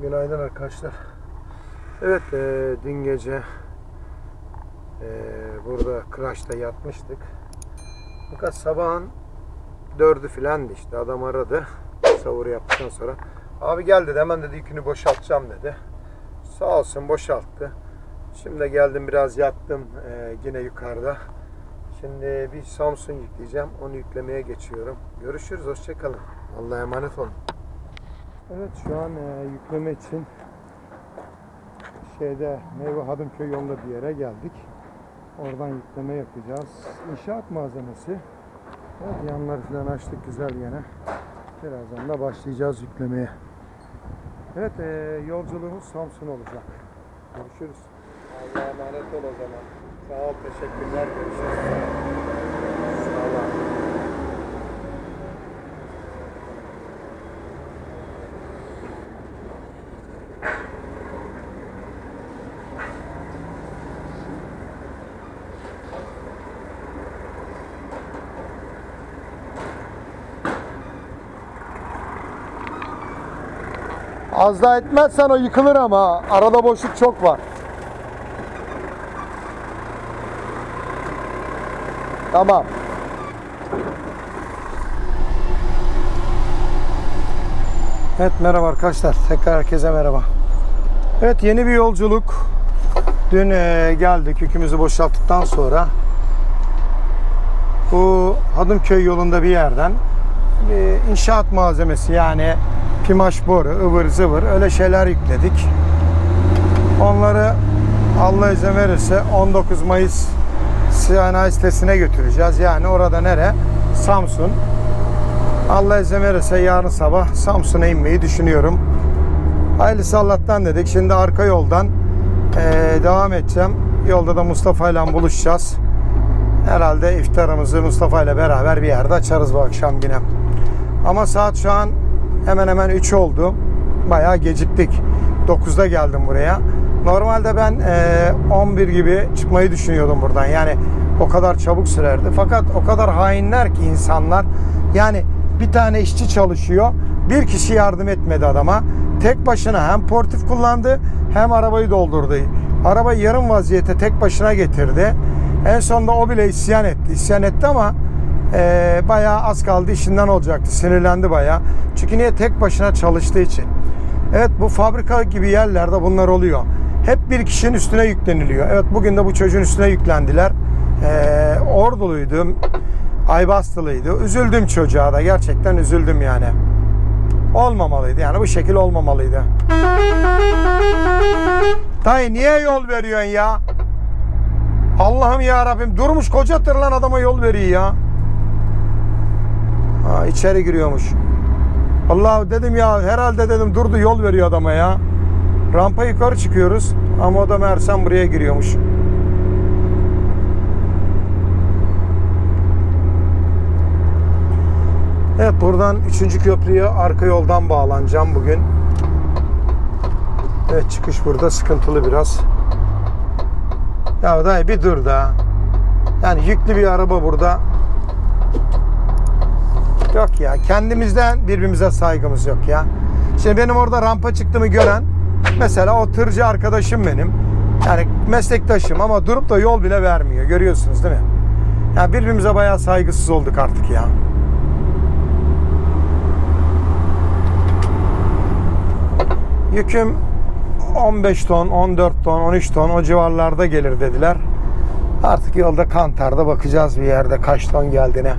Günaydın arkadaşlar. Evet, dün gece burada Kıraç'ta yatmıştık. Fakat sabahın 4'ü filandı işte, adam aradı. Sahur yaptıktan sonra. Abi gel dedi, hemen dedi yükünü boşaltacağım dedi. Sağ olsun boşalttı. Şimdi geldim, biraz yattım yine yukarıda. Şimdi bir Samsun yükleyeceğim. Onu yüklemeye geçiyorum. Görüşürüz, hoşçakalın. Allah'a emanet olun. Evet, şu an yükleme için Meyve Hadımköy yolunda bir yere geldik. Oradan yükleme yapacağız. İnşaat malzemesi. Evet, yanları falan açtık güzel gene. Birazdan da başlayacağız yüklemeye. Evet, yolculuğumuz Samsun olacak. Görüşürüz. Allah'a emanet ol o zaman. Sağ ol, teşekkürler. Görüşürüz. Sağ ol. Az daha etmezsen o yıkılır ama arada boşluk çok var. Tamam. Evet, merhaba arkadaşlar. Tekrar herkese merhaba. Evet, yeni bir yolculuk. Dün geldik, yükümüzü boşalttıktan sonra bu Hadımköy yolunda bir yerden bir inşaat malzemesi, yani pimaş boru, ıvır zıvır öyle şeyler yükledik. Onları Allah izin verirse 19 Mayıs sanayi sitesine götüreceğiz. Yani orada nere? Samsun. Allah izin verirse yarın sabah Samsun'a inmeyi düşünüyorum. Hayırlısı Allah'tan dedik. Şimdi arka yoldan devam edeceğim. Yolda da Mustafa ile buluşacağız. Herhalde iftarımızı Mustafa ile beraber bir yerde açarız bu akşam yine. Ama saat şu an hemen hemen 3 oldu. Bayağı geciktik. 9'da geldim buraya. Normalde ben 11 gibi çıkmayı düşünüyordum buradan. Yani o kadar çabuk sürerdi. Fakat o kadar hainler ki insanlar. Yani bir tane işçi çalışıyor. Bir kişi yardım etmedi adama. Tek başına hem portif kullandı hem arabayı doldurdu. Arabayı yarım vaziyete tek başına getirdi. En sonunda o bile isyan etti. İsyan etti ama bayağı az kaldı, işinden olacaktı. Sinirlendi bayağı. Çünkü niye? Tek başına çalıştığı için. Evet, bu fabrika gibi yerlerde bunlar oluyor. Hep bir kişinin üstüne yükleniliyor. Evet, bugün de bu çocuğun üstüne yüklendiler. Orduluydu. Aybastılıydı. Üzüldüm çocuğa da. Gerçekten üzüldüm yani. Olmamalıydı. Yani bu şekil olmamalıydı. Dayı niye yol veriyorsun ya? Allah'ım ya Rabbim, durmuş koca tırlan adama yol veriyor ya. Ha, içeri giriyormuş. Allah dedim ya, herhalde dedim durdu yol veriyor adama ya. Rampa yukarı çıkıyoruz ama o da meğersem buraya giriyormuş. Evet, buradan 3. köprüye arka yoldan bağlanacağım bugün. Evet, çıkış burada sıkıntılı biraz. Ya dayı bir dur da. Yani yüklü bir araba burada. Yok ya, kendimizden birbirimize saygımız yok ya. Şimdi benim orada rampa çıktığımı gören, mesela o tırcı arkadaşım benim. Yani meslektaşım ama durup da yol bile vermiyor. Görüyorsunuz değil mi? Yani birbirimize bayağı saygısız olduk artık ya. Yüküm 15 ton, 14 ton, 13 ton o civarlarda gelir dediler. Artık yolda kantarda bakacağız bir yerde kaç ton geldiğine.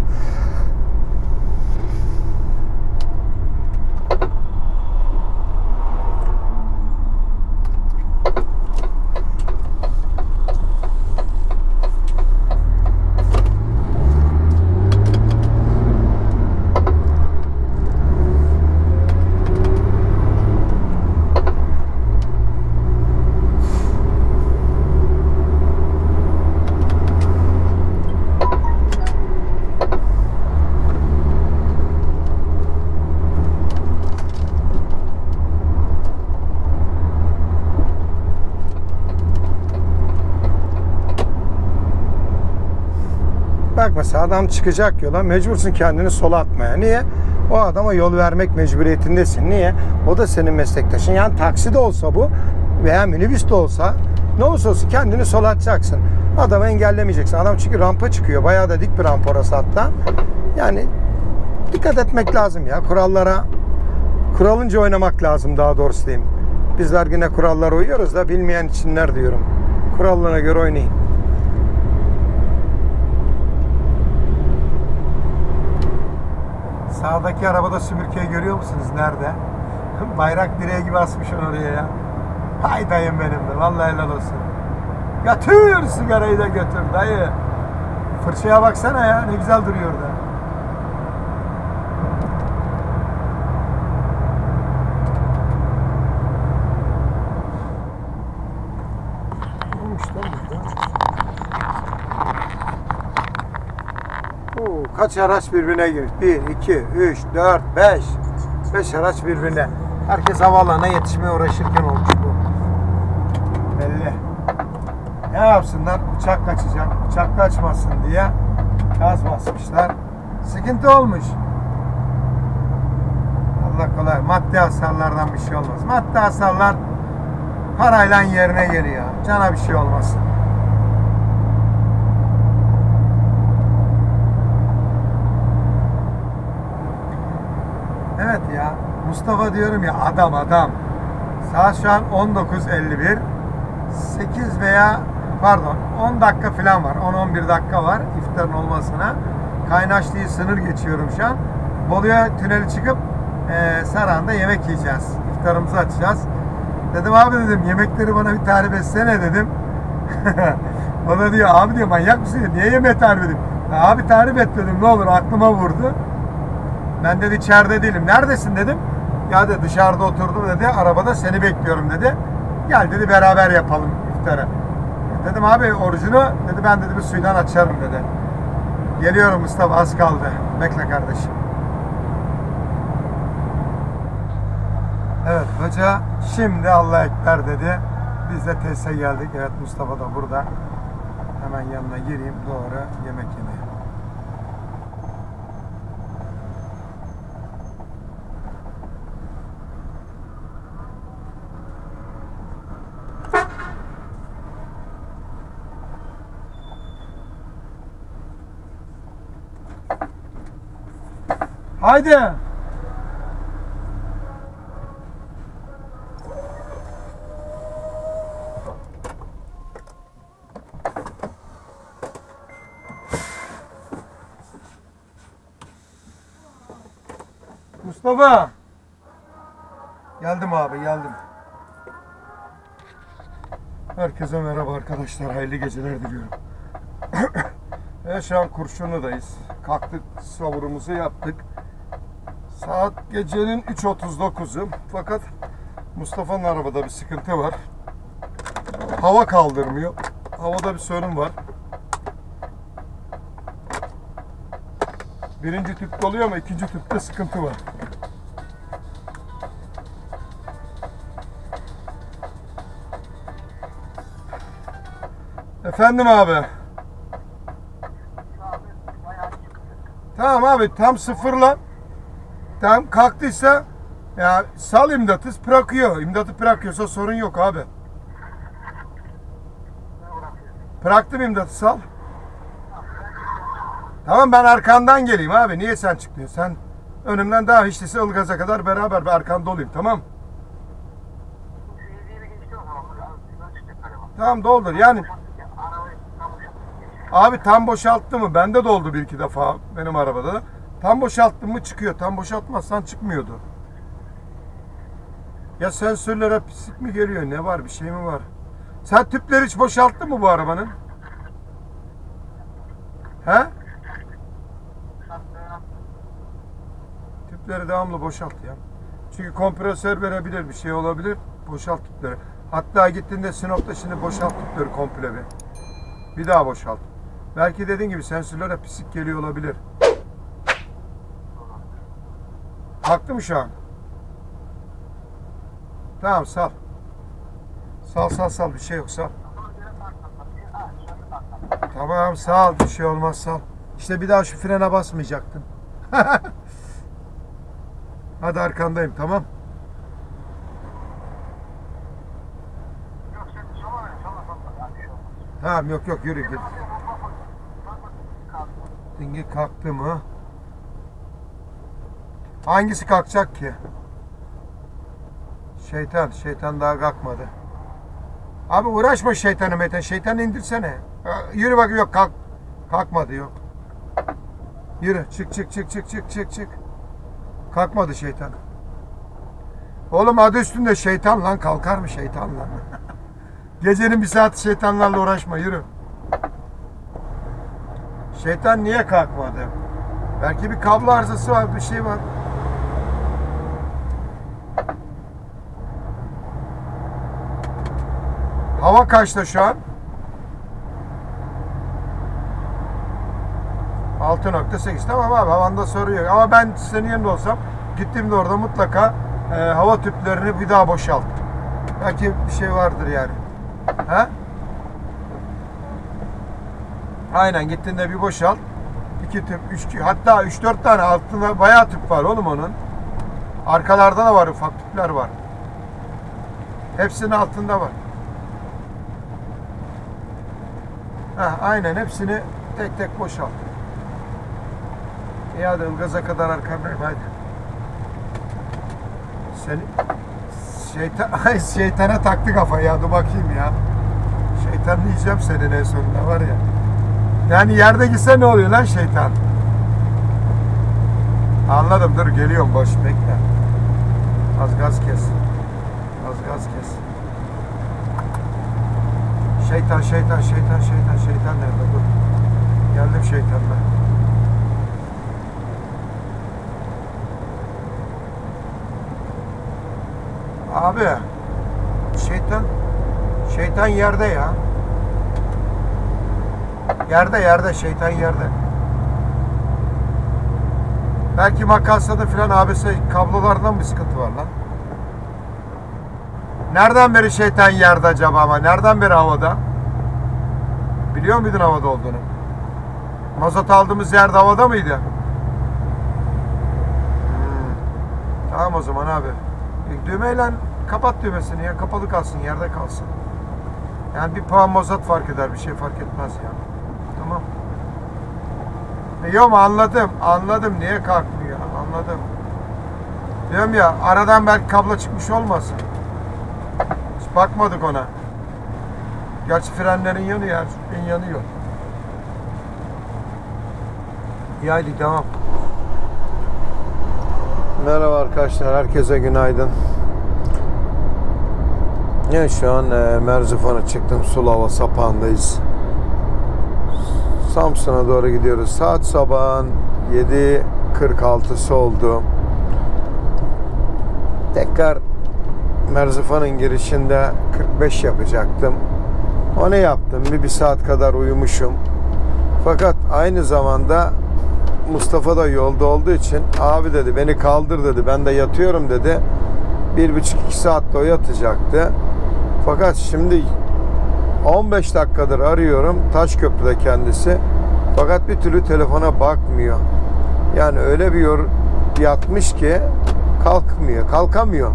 Bak mesela adam çıkacak yola, mecbursun kendini sola atmaya. Niye? o adama yol vermek mecburiyetindesin. Niye? O da senin meslektaşın. Yani taksi de olsa bu veya minibüs de olsa ne olursa olsun kendini sola atacaksın. Adamı engellemeyeceksin. Adam çünkü rampa çıkıyor. Bayağı da dik bir rampa orası hatta. Yani dikkat etmek lazım ya. Kuralınca oynamak lazım daha doğrusu diyeyim. Bizler yine kurallara uyuyoruz da bilmeyen içinler diyorum. Kurallarına göre oynayın. Sağdaki arabada süpürgeyi görüyor musunuz? Nerede? Bayrak direği gibi asmış oraya ya. Hay dayım benim de. Vallahi helal olsun. Götür sigarayı da götür dayı. Fırçaya baksana ya. Ne güzel duruyor orada. Kaç araç birbirine girmiş? 1, 2, 3, 4, 5. 5 araç birbirine. Herkes havaalanına yetişmeye uğraşırken olmuş bu. Belli. Ne yapsınlar? Uçak kaçacak. Uçak kaçmasın diye gaz basmışlar. Sıkıntı olmuş. Allah kolay. Maddi hasarlardan bir şey olmaz. Maddi hasarlar parayla yerine geliyor. Cana bir şey olmasın. Evet ya. Mustafa diyorum ya adam. Saat şu an 19.51. 8 veya pardon 10 dakika falan var. 10-11 dakika var iftarın olmasına. Kaynaşlı'yı sınır geçiyorum şu an. Bolu'ya tüneli çıkıp Saran'da yemek yiyeceğiz. İftarımızı açacağız. Dedim abi dedim yemekleri bana bir tarif etsene dedim. O da diyor abi diyor manyak mısın? Niye yemeği tarif edeyim? Abi tarif et dedim ne olur aklıma vurdu. Ben dedi içeride değilim. Neredesin dedim. Ya dedi dışarıda oturdum dedi. Arabada seni bekliyorum dedi. Gel dedi beraber yapalım iftarı. Dedim abi orucunu dedi ben dedi bir suydan açarım dedi. Geliyorum Mustafa az kaldı. Bekle kardeşim. Evet hoca şimdi Allah Ekber dedi. Biz de teste geldik. Evet Mustafa da burada. Hemen yanına gireyim doğru yemek yemeye. Haydi. Mustafa. Geldim abi geldim. Herkese merhaba arkadaşlar. Hayırlı geceler diliyorum. Evet şu an Kurşunlu'dayız. Kalktık savurumuzu yaptık. Saat gecenin 3.39'u. Fakat Mustafa'nın arabada bir sıkıntı var. Hava kaldırmıyor. Havada bir sorun var. Birinci tüp doluyor ama ikinci tüpte sıkıntı var. Efendim abi. Tamam abi tam sıfırla. Tam kalktıysa ya sal imdatı bırakıyor. İmdatı bırakıyorsa sorun yok abi. Bıraktım imdatı sal. Tamam ben arkandan geleyim abi. Niye sen çıkmıyorsun? Sen önümden daha hiçlisi Ilgaz'a kadar beraber bir arkanda olayım tamam. Tamam doldur yani. Abi tam boşalttı mı? Bende doldu bir iki defa benim arabada da. Tam boşalttın mı çıkıyor. Tam boşaltmazsan çıkmıyordu. Ya sensörlere pislik mi geliyor? Ne var? Bir şey mi var? Sen tüpleri hiç boşalttın mı bu arabanın? He? Tüpleri devamlı boşalt ya. Çünkü kompresör verebilir. Bir şey olabilir. Boşalt tüpleri. Hatta gittiğinde Sinop'ta şimdi boşalt tüpleri komple bir. Bir daha boşalt. Belki dediğin gibi sensörlere pislik geliyor olabilir. Kalktı mı şu an? Tamam sal. Sal bir şey yok sal. Tamam sal bir şey olmaz sal. İşte bir daha şu frene basmayacaktın. Hadi arkandayım, tamam. Tamam, yok yürü git. Dingil kalktı mı? Hangisi kalkacak ki? Şeytan daha kalkmadı. Abi uğraşma şeytanı Mete. Şeytanı indirsene. Yürü bak, yok kalkmadı, yok. Yürü, çık. Kalkmadı şeytan. Oğlum adı üstünde şeytan lan, kalkar mı şeytan lan? Gecenin bir saati şeytanlarla uğraşma, yürü. Şeytan niye kalkmadı? Belki bir kablo arızası var, bir şey var. Hava kaçta şu an? 6.8. Tamam abi, havanda sorun yok. Ama ben senin yerinde olsam gittiğimde orada mutlaka hava tüplerini bir daha boşalt. Belki bir şey vardır yani. Ha? Aynen, gittiğinde bir boşalt. 2 tüp, 3 hatta 3-4 tane altında bayağı tüp var oğlum onun. Arkalarda da var, ufak tüpler var. Hepsinin altında var. Aynen, hepsini tek tek boşalt. İyi hadi, Ilgaz'a kadar arkandayım, hadi. Şeytana taktı kafayı ya, dur bakayım ya. Şeytan diyeceğim senin en sonunda var ya. Yani yerde gitse ne oluyor lan şeytan? Anladım, dur geliyorum, boş bekle. Az gaz kes. Şeytan nerede? Dur. Geldim şeytanla. Abi şeytan yerde ya. Yerde şeytan yerde. Belki makasada filan ABS kablolardan bir sıkıntı var lan. Nereden beri şeytan yerde acaba ama? Nereden beri havada? Biliyor muydun havada olduğunu? Mazot aldığımız yerde havada mıydı? Tamam o zaman abi. Düğmeyle kapat düğmesini ya. Kapalı kalsın, yerde kalsın. Yani bir puan mazot fark eder. Bir şey fark etmez ya. Tamam. Yok mu? Anladım. Niye kalkmıyor? Anladım. Diyorum ya, aradan belki kablo çıkmış olmasın. Hiç bakmadık ona. Gerçi frenlerin yanıyor. Yanıyor. İyi hadi devam. Merhaba arkadaşlar. Herkese günaydın. Yani şu an Merzifon'a çıktım. Sulava sapağındayız. Samsun'a doğru gidiyoruz. Saat sabahın 7.46'sı oldu. Tekrar Merzifon'un girişinde 45 yapacaktım. Onu yaptım. Bir saat kadar uyumuşum. Fakat aynı zamanda Mustafa da yolda olduğu için abi dedi beni kaldır dedi. Ben de yatıyorum dedi. 1,5-2 saatte o yatacaktı. Fakat şimdi 15 dakikadır arıyorum. Taşköprü'de kendisi. Fakat bir türlü telefona bakmıyor. Yani öyle bir yatmış ki kalkamıyor.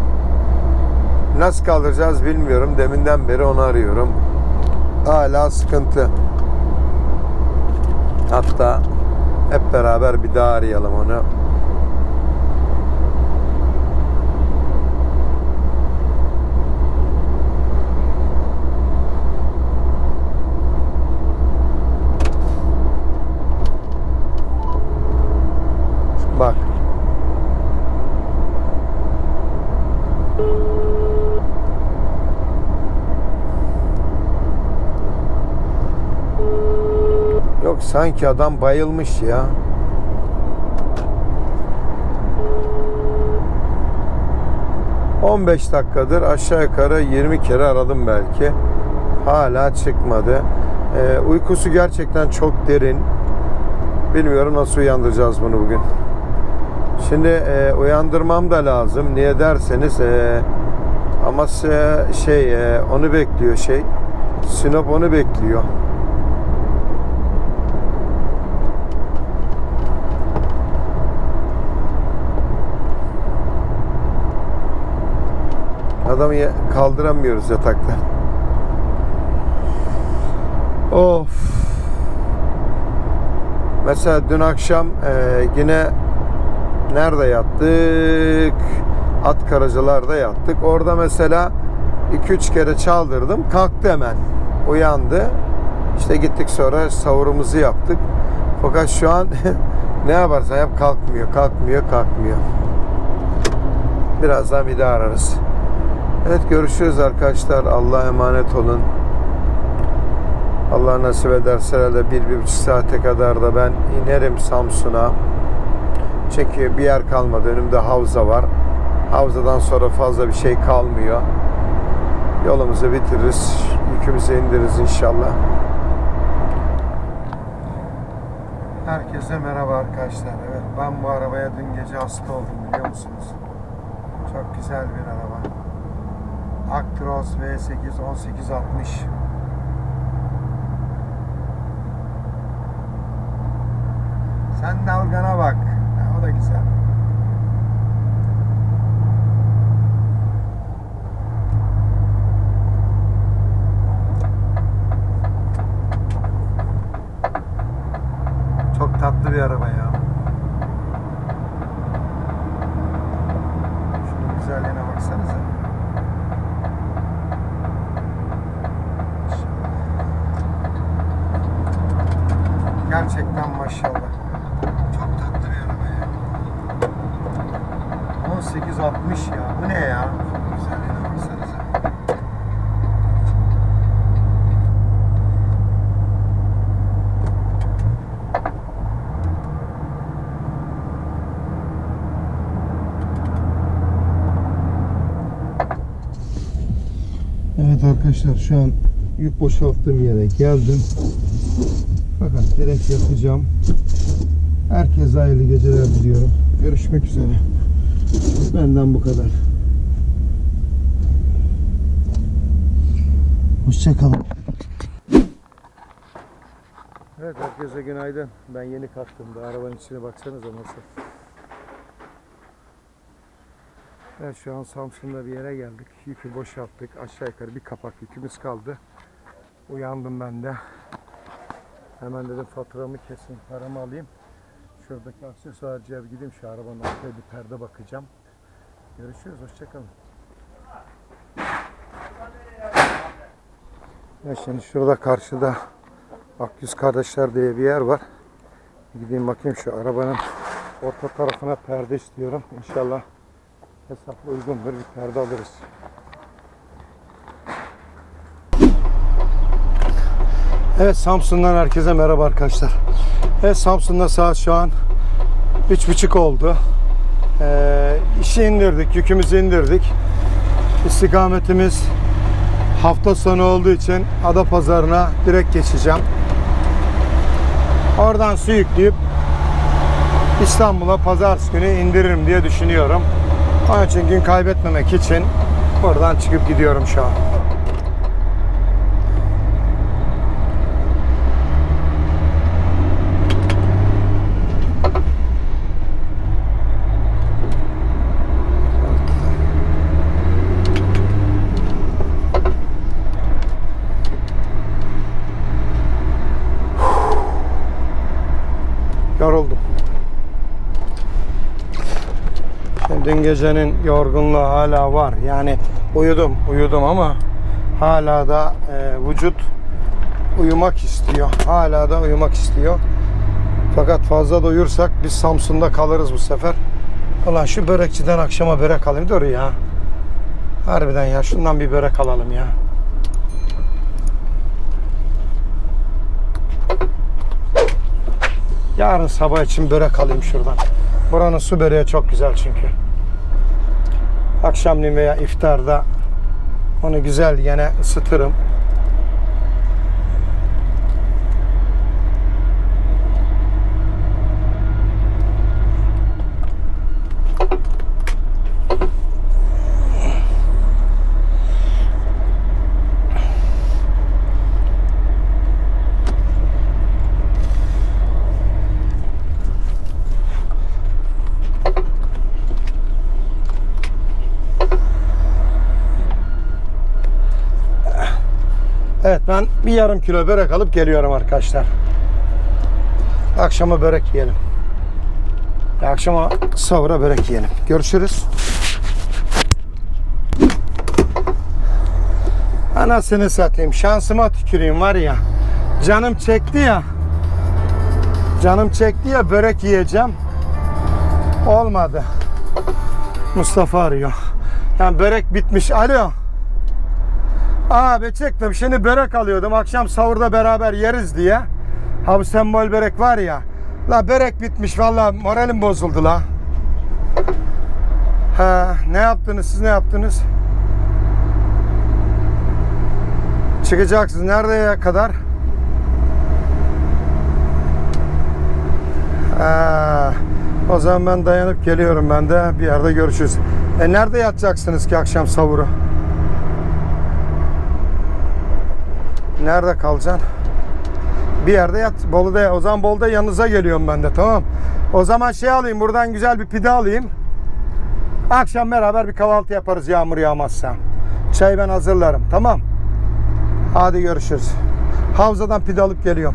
Nasıl kaldıracağız bilmiyorum. Deminden beri onu arıyorum. Hala sıkıntı. Hatta hep beraber bir daha arayalım onu. Bak. Yok sanki adam bayılmış ya. ...15 dakikadır aşağı yukarı 20 kere aradım belki. Hala çıkmadı. Uykusu gerçekten çok derin. Bilmiyorum nasıl uyandıracağız bunu bugün. Şimdi uyandırmam da lazım. Niye derseniz ama onu bekliyor Sinop onu bekliyor. Adamı kaldıramıyoruz yataktan. Of. Mesela dün akşam yine nerede yattık? Atkaracalar'da yattık. Orada mesela 2-3 kere çaldırdım. Kalktı hemen. Uyandı. İşte gittik sonra sahurumuzu yaptık. Fakat şu an ne yaparsa yap kalkmıyor. Birazdan bir daha ararız. Evet, görüşürüz arkadaşlar. Allah'a emanet olun. Allah nasip ederse herhalde 1-1,5 saate kadar da ben inerim Samsun'a. Çünkü bir yer kalmadı. Önümde havza var. Havzadan sonra fazla bir şey kalmıyor. Yolumuzu bitiririz. Yükümüzü indiririz inşallah. Herkese merhaba arkadaşlar. Evet, ben bu arabaya dün gece hasta oldum, biliyor musunuz? Çok güzel bir araba. Actros V8 1860. Sen dalgana bak. O da güzel. Çok tatlı bir araba ya. Şunun güzelliğine baksanıza. Gerçekten maşallah. Çok tatlı bir araba ya. 1860 ya. Bu ne ya? Güzelliğine baksanıza. Evet arkadaşlar, şu an yük boşalttığım yere geldim. Fakat direkt yapacağım. Herkese hayırlı geceler diliyorum. Görüşmek üzere. Benden bu kadar. Hoşçakalın. Evet, herkese günaydın. Ben yeni kalktım da arabanın içine baksanıza nasıl. Evet, şu an Samsun'da bir yere geldik. Yükü boşalttık. Aşağı yukarı bir kapak yükümüz kaldı. Uyandım ben de. Hemen dedim faturamı kesin, paramı alayım. Şuradaki aksesuarcıya bir gideyim, şu arabanın arkaya bir perde bakacağım. Görüşürüz, hoşçakalın. Ya şimdi şurada karşıda Akyüz Kardeşler diye bir yer var. Gideyim bakayım, şu arabanın orta tarafına perde istiyorum. İnşallah hesapla uygundur, bir perde alırız. Evet, Samsun'dan herkese merhaba arkadaşlar. Evet, Samsun'da saat şu an 3:30 oldu. İşi indirdik, yükümüzü indirdik. İstikametimiz hafta sonu olduğu için Adapazarı'na direkt geçeceğim. Oradan su yükleyip İstanbul'a pazartesi günü indiririm diye düşünüyorum. Onun için gün kaybetmemek için oradan çıkıp gidiyorum şu an. Yoruldum. Dün gecenin yorgunluğu hala var. Yani uyudum ama hala da vücut uyumak istiyor. Hala da uyumak istiyor. Fakat fazla da uyursak biz Samsun'da kalırız bu sefer. Ulan şu börekçiden akşama börek alayım. Dur ya. Harbiden ya, şundan bir börek alalım ya. Yarın sabah için börek alayım şuradan. Buranın su böreği çok güzel çünkü. Akşamleyin veya iftarda onu güzel yine ısıtırım. Evet, ben bir yarım kilo börek alıp geliyorum arkadaşlar. Akşama börek yiyelim. Akşama sahura börek yiyelim. Görüşürüz. Anasını satayım. Şansıma tüküreyim var ya. Canım çekti ya. Canım çekti ya, börek yiyeceğim. Olmadı. Mustafa arıyor. Yani börek bitmiş. Alo. Abi çıktım. Şimdi börek alıyordum. Akşam sahurda beraber yeriz diye. Ha bu sembol börek var ya. La börek bitmiş. Vallahi moralim bozuldu la. Ha, ne yaptınız siz, ne yaptınız? Çıkacaksınız. Nereye kadar? Ha, o zaman ben dayanıp geliyorum, ben de bir yerde görüşürüz. Nerede yatacaksınız ki akşam sahuru? Nerede kalacaksın? Bir yerde yat. Bolu'da. O zaman Bolu'da yanınıza geliyorum ben de, tamam. O zaman şey alayım, buradan güzel bir pide alayım. Akşam beraber bir kahvaltı yaparız yağmur yağmazsa. Çayı ben hazırlarım, tamam. Hadi görüşürüz. Havzadan pide alıp geliyorum.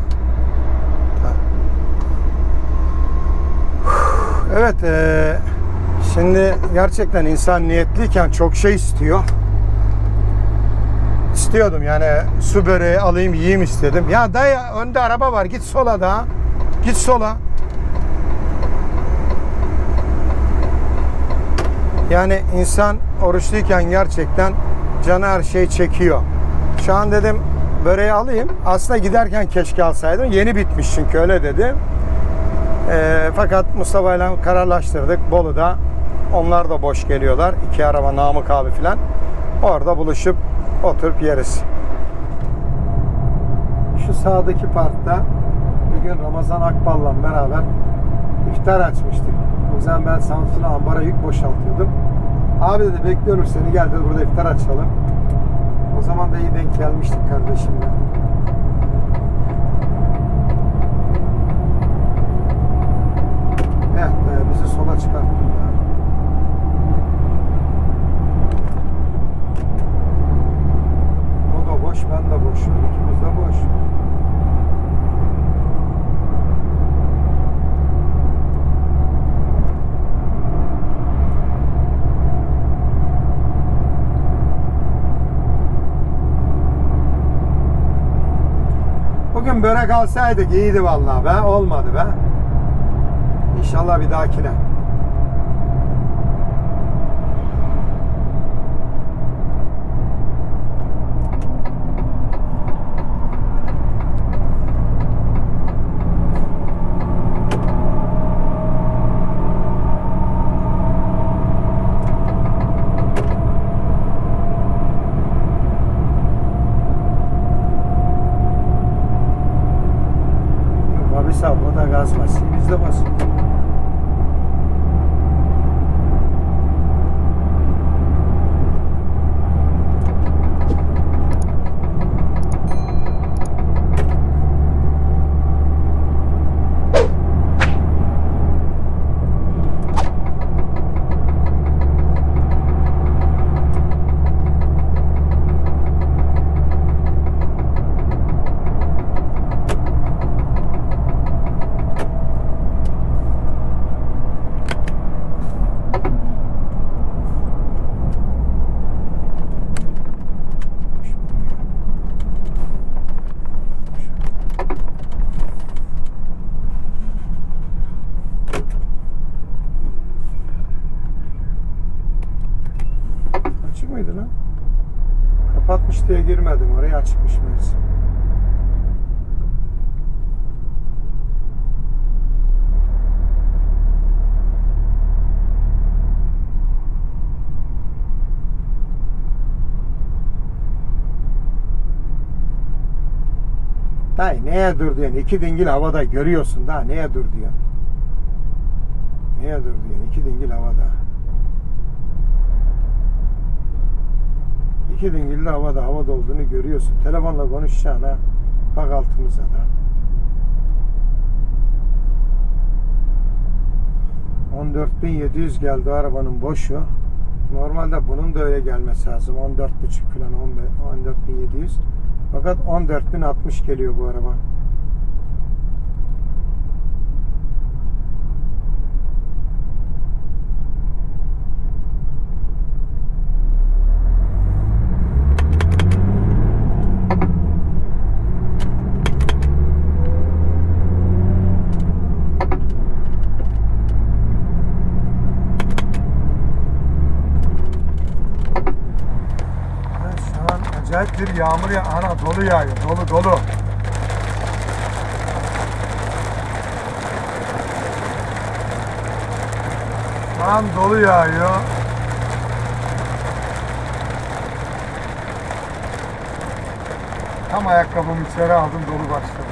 Evet, şimdi gerçekten insan niyetliyken çok şey istiyor. İstiyordum yani, su böreği alayım yiyeyim istedim. Ya dayı, önde araba var, git sola da. Git sola. Yani insan oruçluyken gerçekten canı her şey çekiyor. Şu an dedim böreği alayım. Aslında giderken keşke alsaydım. Yeni bitmiş çünkü, öyle dedi. Fakat Mustafa ile kararlaştırdık. Bolu'da onlar da boş geliyorlar. 2 araba, Namık abi falan. Orada buluşup oturup yeriz. Şu sağdaki parkta bugün Ramazan Akbal'la beraber iftar açmıştık. O zaman ben Samsun'a ambara yük boşaltıyordum. Abi dedi bekliyorum seni, gel dedi burada iftar açalım. O zaman da iyi denk gelmiştik kardeşimle. Evet, bizi sola çıkarttı. O da boş, ben de boşum. İkimiz de boş. Bugün börek alsaydık iyiydi vallahi be. Olmadı be. İnşallah bir dahakine. O da gaz basıyor, biz de basıyoruz. Açık mıydı lan? Kapatmış diye girmedim oraya, açıkmış meğerse. Dayı neye dur diyorsun? 2 dingil havada görüyorsun, daha neye dur diyorsun? Neye dur diyorsun? 2 dingil havada. 2 dingil havada olduğunu görüyorsun. Telefonla konuşacağına bak altımıza da. 14.700 geldi arabanın boşu. Normalde bunun da öyle gelmesi lazım. 14.5 falan, 14.700. Fakat 14.060 geliyor bu araba. Acayip bir yağmur ya, ana dolu yağıyor, dolu. Lan dolu yağıyor. Tam ayakkabımı içeri aldım, dolu başladı.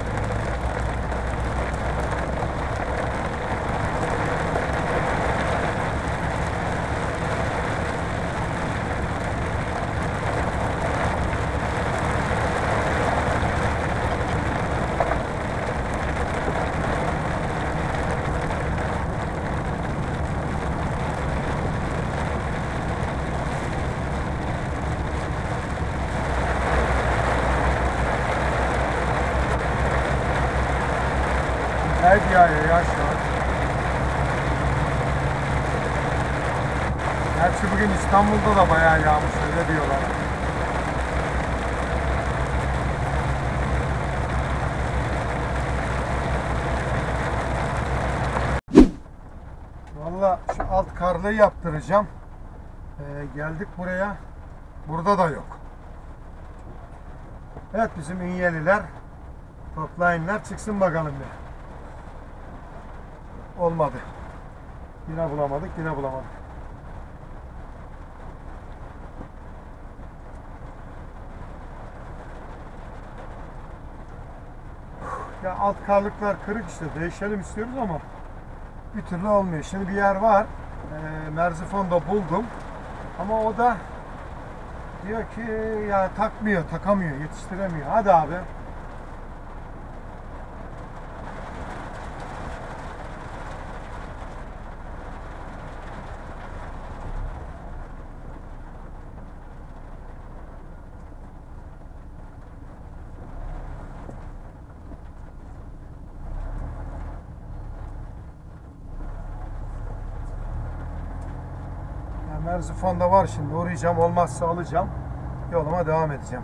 Acayip yağıyor ya şu an. Gerçi bugün İstanbul'da da bayağı yağmış, öyle diyorlar. Valla şu alt karlığı yaptıracağım. Geldik buraya. Burada da yok. Evet, bizim Ünyeliler, toplayınlar, çıksın bakalım bir. Olmadı. Yine bulamadık. Ya alt karlıklar kırık işte, değişelim istiyoruz ama bir türlü olmuyor. Şimdi bir yer var, Merzifon'da buldum ama o da diyor ki ya takamıyor, yetiştiremiyor. Hadi abi. Merzifon'da var, şimdi uğrayacağım, olmazsa alacağım, yoluma devam edeceğim.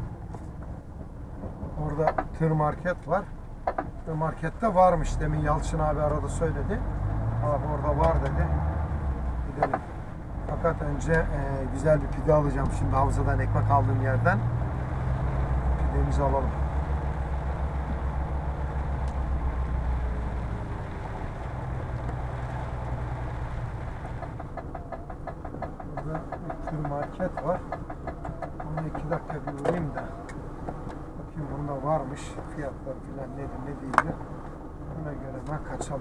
Orada tır market var. Tır markette varmış, demin Yalçın abi arada söyledi. Abi orada var dedi. Gidelim. Fakat önce güzel bir pide alacağım şimdi, havzadan ekmek aldığım yerden. Pidemizi alalım. Bir market var. Ona 2 dakika bir uğrayayım da bakayım bunda varmış, fiyatlar filan nedir ne değildir, ona göre ben kaçalım.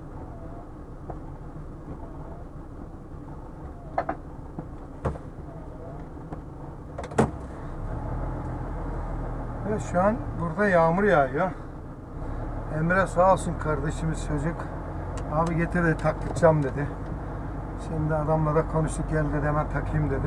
Evet, şu an burada yağmur yağıyor. Emre sağ olsun, kardeşimiz çocuk, abi getir de taktıracağım dedi. Şimdi adamla da konuştuk, gel dedi, hemen takayım dedi.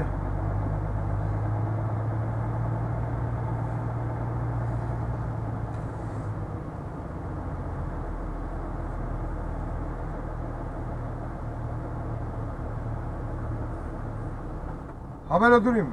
Ha, böyle durayım mı?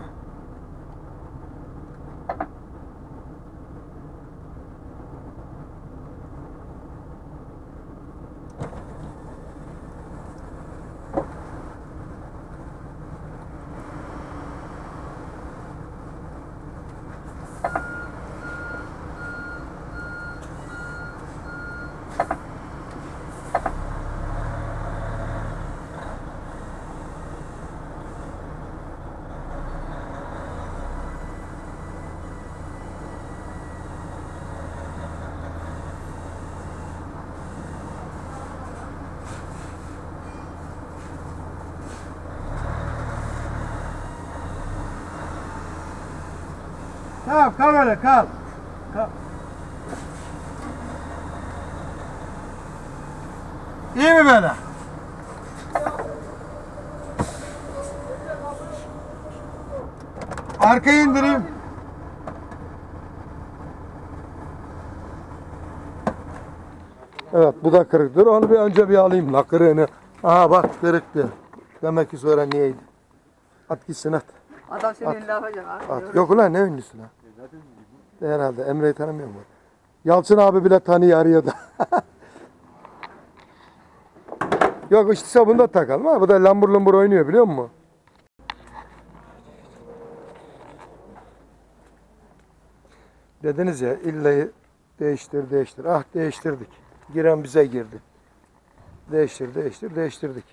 Tamam, kal öyle, kal. İyi mi böyle? Arkayı indireyim. Evet bu da kırık. Dur onu bir önce bir alayım la kırığını. Aha bak kırıktı. Demek ki sonra niyeydi? At gitsin at. Adam seni illa yapacak abi. At. Yok ulan ne ünlüsün ha? Herhalde Emre'yi tanımıyor mu? Yalçın abi bile tanıyor arıyordu. Yok işte bunu da takalım ha. Bu da lambur lumbur oynuyor biliyor musun? Dediniz ya illa değiştir. Ah değiştirdik. Giren bize girdi. Değiştirdik.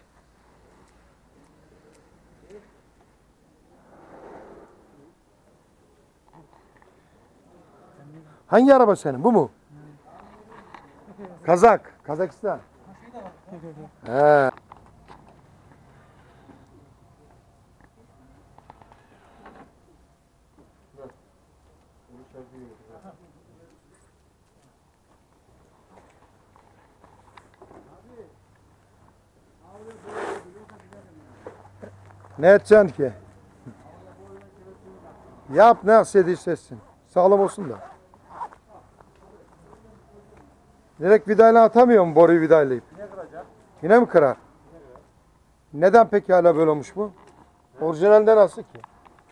Hangi araba senin? Bu mu? Kazakistan. He. Ne edeceksin ki? Yap ne hissediysen. Sağlam olsun da. Direkt vidayla atamıyor mu boruyu vidaylayıp? Yine kıracak. Yine mi kırar? Neden peki hala böyle olmuş bu? Orijinalde nasıl ki?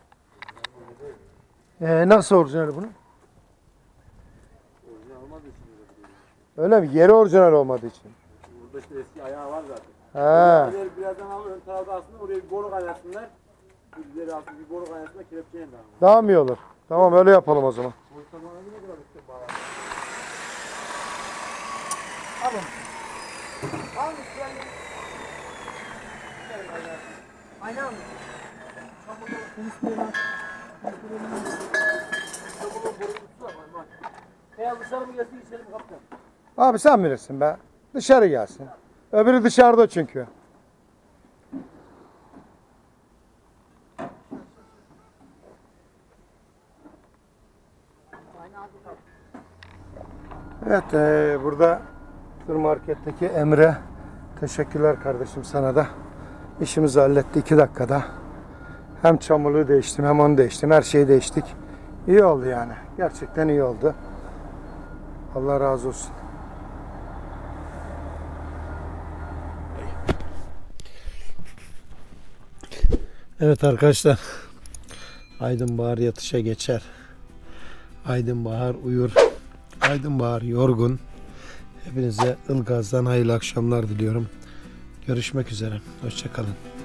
Nasıl orijinali bunun? Orijinal olmadığı için Öyle mi? Yeri orijinal olmadığı için. burada işte eski ayağı var zaten. He. Ileri birazdan al ön tarafta aslında oraya bir boru kaynasınlar. İleri altı bir boru kaynasınlar kelepçeyle de al. Daha mı iyi olur? Tamam öyle yapalım o zaman. Aynen mi? Veya dışarı mı gelsin içeri mi kaptan? Abi sen bilirsin be. Dışarı gelsin. Öbürü dışarıda çünkü. Evet burada tır marketteki Emre. Teşekkürler kardeşim sana da. İşimizi halletti 2 dakikada. Hem çamurluğu değiştim hem onu değiştim. Her şeyi değiştik. İyi oldu yani. Gerçekten iyi oldu. Allah razı olsun. Evet arkadaşlar. Aydın Bahar yatışa geçer. Aydın Bahar uyur. Aydın Bahar yorgun. Hepinize Ilgaz'dan hayırlı akşamlar diliyorum. Görüşmek üzere. Hoşça kalın.